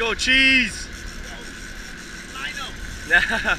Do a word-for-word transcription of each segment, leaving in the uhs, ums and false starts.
go, cheese! Nah.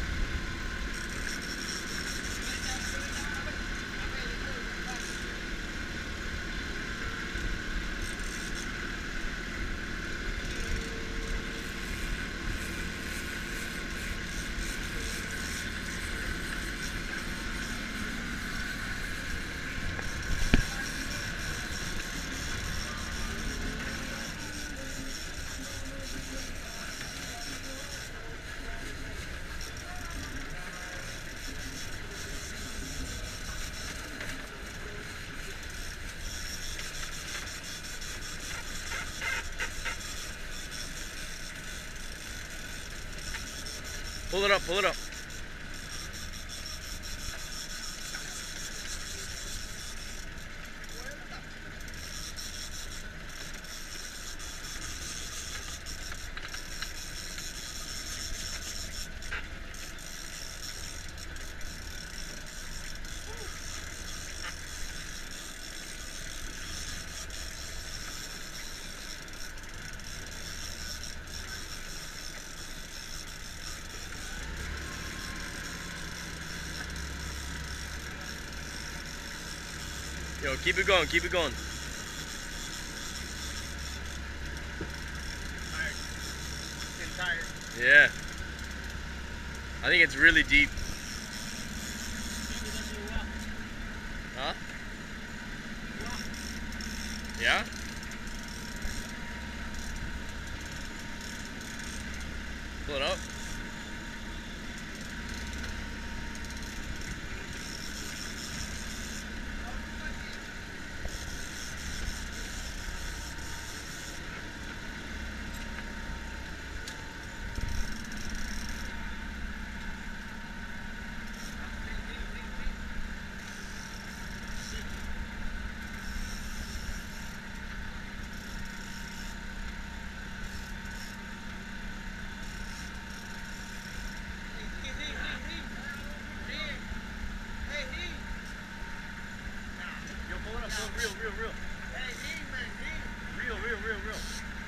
Pull it up, pull it up. Yo, keep it going, keep it going. Tired. Getting tired. Yeah. I think it's really deep. Huh? Yeah? Pull it up. Real, real, real. Hey, he, man, he. Real, real, real, real.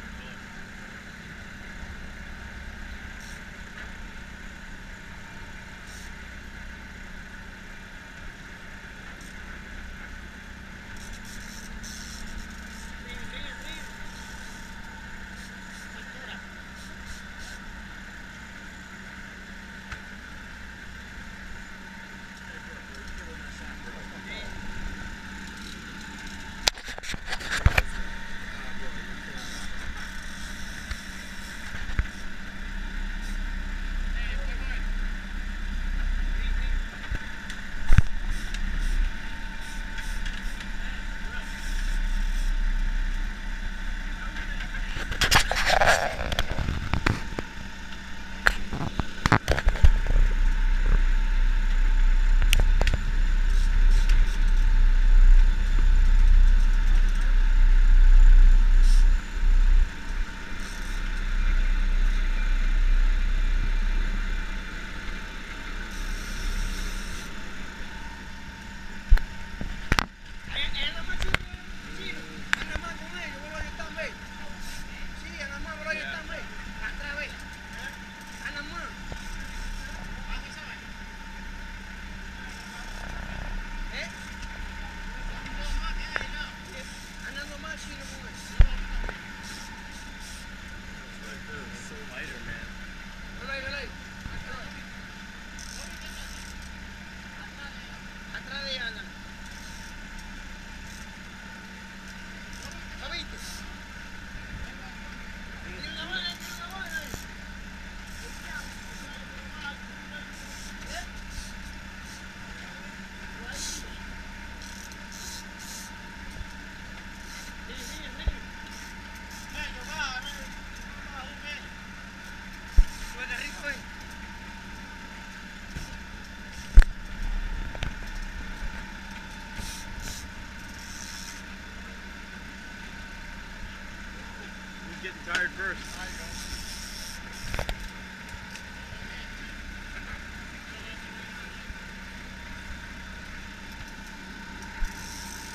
Getting tired first.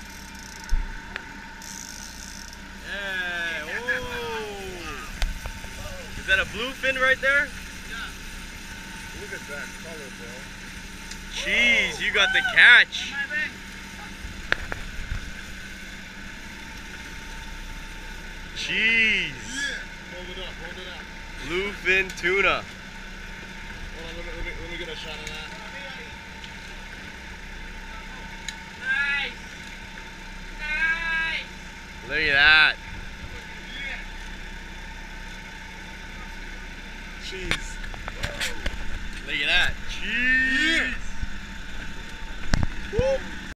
Yeah. Oh. bluefin right there? Look at that color, bro. Jeez, you got the catch. Jeez. Hold it up, hold it up. Bluefin tuna. Hold on, let me, let me, let me get a shot of that. Nice! Nice! Look at that. Jeez. Look at that. Jeez. Woo.